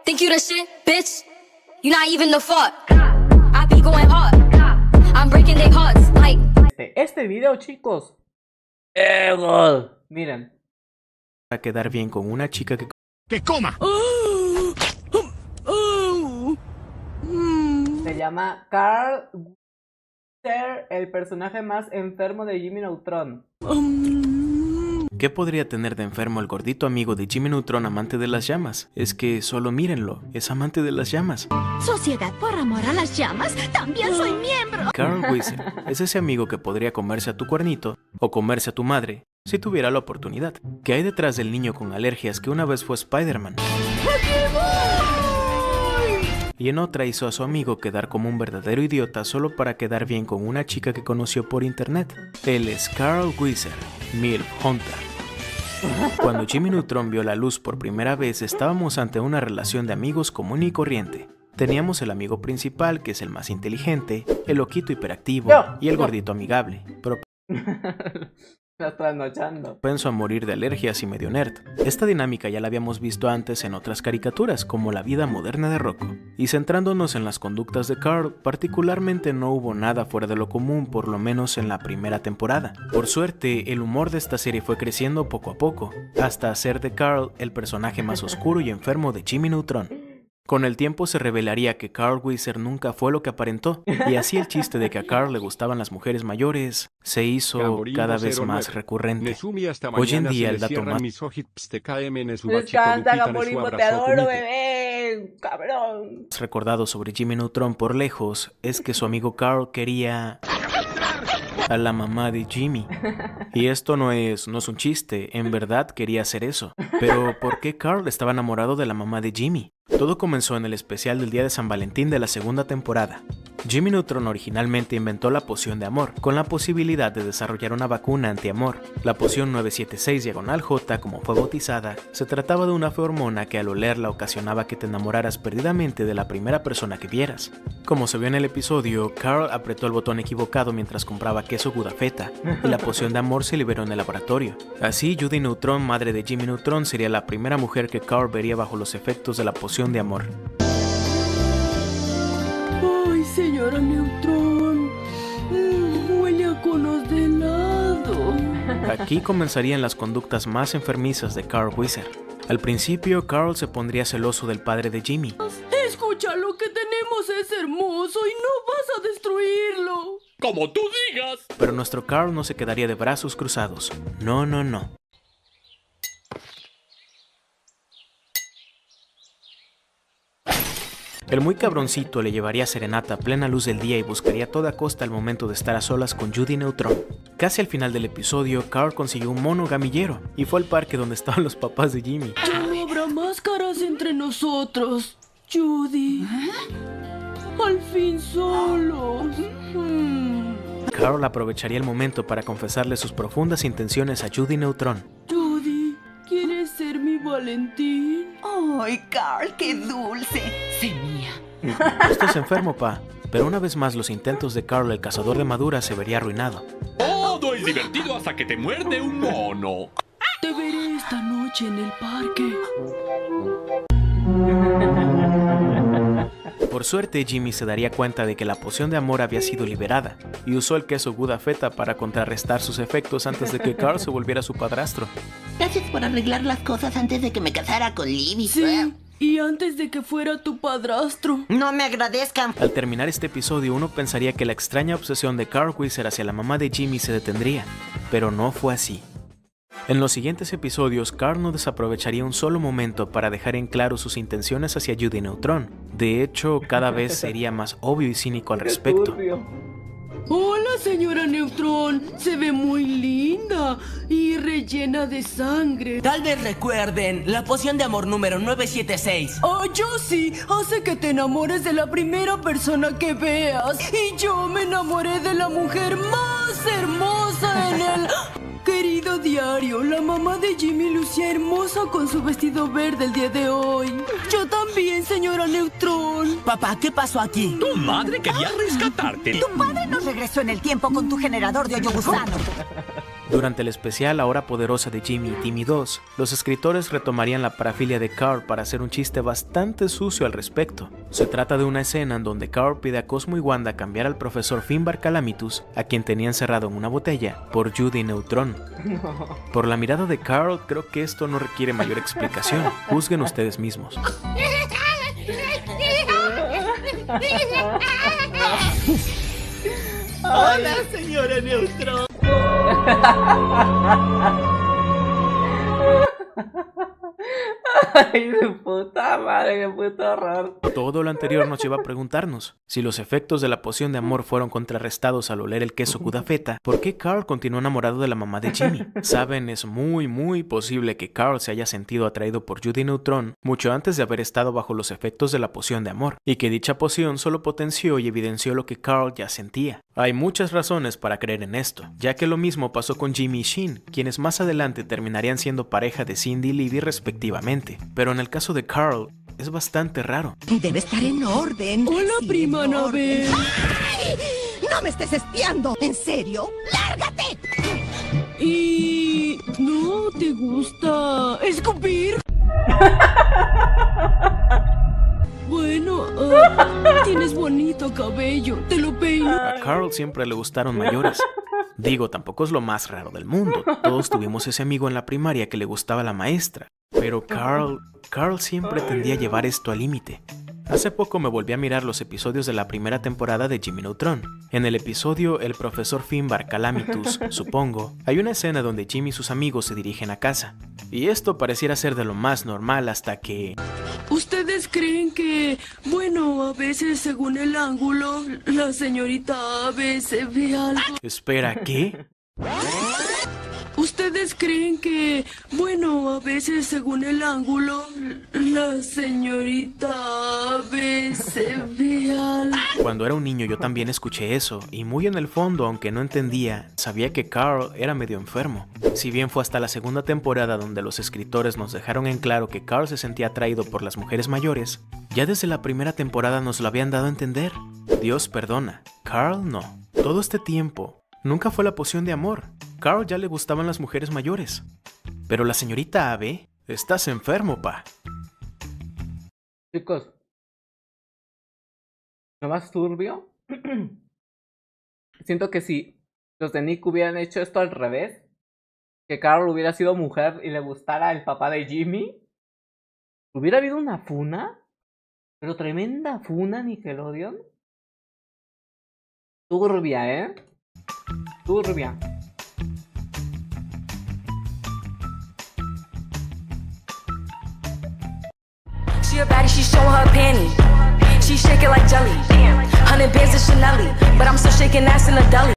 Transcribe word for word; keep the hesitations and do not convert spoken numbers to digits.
Think you the shit, bitch? You not even the fuck. I be going hard. I'm breaking their hearts like. Este video, chicos. ¡Eh, gol! Miren. Para quedar bien con una chica que... ¡Que coma! Se llama Carl Wheezer, el personaje más enfermo de Jimmy Neutron. ¿Qué podría tener de enfermo el gordito amigo de Jimmy Neutron, amante de las llamas? Es que solo mírenlo, es amante de las llamas. Sociedad por amor a las llamas, también soy miembro. Carl Wheezer es ese amigo que podría comerse a tu cuernito o comerse a tu madre si tuviera la oportunidad. ¿Qué hay detrás del niño con alergias que una vez fue Spider-Man? Y en otra hizo a su amigo quedar como un verdadero idiota solo para quedar bien con una chica que conoció por internet. Él es Carl Wheezer, Milf Hunter. Cuando Jimmy Neutron vio la luz por primera vez, estábamos ante una relación de amigos común y corriente. Teníamos el amigo principal, que es el más inteligente, el loquito hiperactivo yo, y el yo. gordito amigable, pero Está trasnochando. propenso a morir de alergias y medio nerd. Esta dinámica ya la habíamos visto antes en otras caricaturas, como La vida moderna de Rocco. Y centrándonos en las conductas de Carl, particularmente no hubo nada fuera de lo común, por lo menos en la primera temporada. Por suerte, el humor de esta serie fue creciendo poco a poco, hasta hacer de Carl el personaje más oscuro y enfermo de Jimmy Neutron. Con el tiempo se revelaría que Carl Wheezer nunca fue lo que aparentó, y así el chiste de que a Carl le gustaban las mujeres mayores se hizo cada vez más recurrente. Hoy en día el dato más Descansa, Gamborimbo, te adoro, bebé, cabrón. recordado sobre Jimmy Neutron por lejos es que su amigo Carl quería a la mamá de Jimmy. Y esto no es, no es un chiste, en verdad quería hacer eso. Pero ¿por qué Carl estaba enamorado de la mamá de Jimmy? Todo comenzó en el especial del día de San Valentín de la segunda temporada. Jimmy Neutron originalmente inventó la poción de amor, con la posibilidad de desarrollar una vacuna anti-amor. La poción nueve siete seis diagonal J, como fue bautizada, se trataba de una hormona que al olerla ocasionaba que te enamoraras perdidamente de la primera persona que vieras. Como se vio en el episodio, Carl apretó el botón equivocado mientras compraba queso Gouda Feta, y la poción de amor se liberó en el laboratorio. Así, Judy Neutron, madre de Jimmy Neutron, sería la primera mujer que Carl vería bajo los efectos de la poción de amor. Ay, señora Neutron, mm, huele a conos de helado. Aquí comenzarían las conductas más enfermizas de Carl Wheezer. Al principio, Carl se pondría celoso del padre de Jimmy. Escucha, lo que tenemos es hermoso y no vas a destruirlo. ¡Como tú digas! Pero nuestro Carl no se quedaría de brazos cruzados. No, no, no. El muy cabroncito le llevaría serenata a plena luz del día y buscaría a toda costa el momento de estar a solas con Judy Neutron. Casi al final del episodio, Carl consiguió un mono gamillero y fue al parque donde estaban los papás de Jimmy. Ya no habrá máscaras entre nosotros, Judy. Al fin solos. Mm. Carl aprovecharía el momento para confesarle sus profundas intenciones a Judy Neutron. Judy, ¿quieres ser mi Valentín? ¡Ay, Carl, qué dulce! ¡Sé mía! Esto es enfermo, pa. Pero una vez más los intentos de Carl, el cazador de maduras, se vería arruinado. Todo es divertido hasta que te muerde un mono. Te veré esta noche en el parque. Por suerte, Jimmy se daría cuenta de que la poción de amor había sido liberada y usó el queso Gouda Feta para contrarrestar sus efectos antes de que Carl se volviera su padrastro. Gracias por arreglar las cosas antes de que me casara con Libby. Sí, y antes de que fuera tu padrastro. No me agradezcan. Al terminar este episodio, uno pensaría que la extraña obsesión de Carl Wheezer hacia la mamá de Jimmy se detendría, pero no fue así. En los siguientes episodios, Carl no desaprovecharía un solo momento para dejar en claro sus intenciones hacia Judy Neutron. De hecho, cada vez sería más obvio y cínico al respecto. Hola, señora Neutron. Se ve muy linda y rellena de sangre. Tal vez recuerden la poción de amor número nueve siete seis. Oh, yo sí. Hace que te enamores de la primera persona que veas. Y yo me enamoré de la mujer más hermosa en el... Querido diario, la mamá de Jimmy lucía hermosa con su vestido verde el día de hoy. Yo también, señora Neutron. Papá, ¿qué pasó aquí? Tu madre quería rescatarte. Tu padre nos regresó en el tiempo con tu generador de hoyo gusano. Durante el especial La Hora Poderosa de Jimmy y Timmy dos, los escritores retomarían la parafilia de Carl para hacer un chiste bastante sucio al respecto. Se trata de una escena en donde Carl pide a Cosmo y Wanda cambiar al profesor Finbar Calamitus, a quien tenía encerrado en una botella, por Judy Neutron. Por la mirada de Carl, creo que esto no requiere mayor explicación. Juzguen ustedes mismos. Hola, señora Neutron. Ay, de puta madre, qué puto horror. Todo lo anterior nos lleva a preguntarnos, si los efectos de la poción de amor fueron contrarrestados al oler el queso Gudafeta, ¿por qué Carl continuó enamorado de la mamá de Jimmy? Saben, es muy muy posible que Carl se haya sentido atraído por Judy Neutron mucho antes de haber estado bajo los efectos de la poción de amor, y que dicha poción solo potenció y evidenció lo que Carl ya sentía. Hay muchas razones para creer en esto, ya que lo mismo pasó con Jimmy y Sheen, quienes más adelante terminarían siendo pareja de Cindy y Libby respectivamente, pero en el caso de Carl, es bastante raro. Debe estar en orden. Hola, Sí, prima en Anabel. orden. ¡Ay! ¡No me estés espiando! ¿En serio? ¡Lárgate! ¿Y no te gusta escupir? Bueno, uh, tienes bonito cabello, te lo peino. A Carl siempre le gustaron mayores. Digo, tampoco es lo más raro del mundo. Todos tuvimos ese amigo en la primaria que le gustaba la maestra. Pero Carl, Carl siempre tendía a llevar esto al límite. Hace poco me volví a mirar los episodios de la primera temporada de Jimmy Neutron. En el episodio El profesor Finbar Calamitus, supongo, hay una escena donde Jimmy y sus amigos se dirigen a casa. Y esto pareciera ser de lo más normal hasta que... ¿Ustedes creen que, bueno, a veces según el ángulo, la señorita Ave se ve algo? Espera, ¿qué? ¿Ustedes creen que, bueno, a veces según el ángulo, la señorita Ave se ve algo? Cuando era un niño yo también escuché eso, y muy en el fondo, aunque no entendía, sabía que Carl era medio enfermo. Si bien fue hasta la segunda temporada donde los escritores nos dejaron en claro que Carl se sentía atraído por las mujeres mayores, ya desde la primera temporada nos lo habían dado a entender. Dios perdona, Carl no. Todo este tiempo, nunca fue la poción de amor. Carl ya le gustaban las mujeres mayores. Pero la señorita Ave, estás enfermo, pa. Chicos, ¿no más turbio? Siento que si los de Nick hubieran hecho esto al revés, que Carl hubiera sido mujer y le gustara el papá de Jimmy, ¿hubiera habido una funa? Pero tremenda funa, Nickelodeon. Turbia, ¿eh? Turbia. She a baddie, she showing her panties. She shake it like jelly. Hundred bands of Chanel, but I'm still shaking ass in a deli.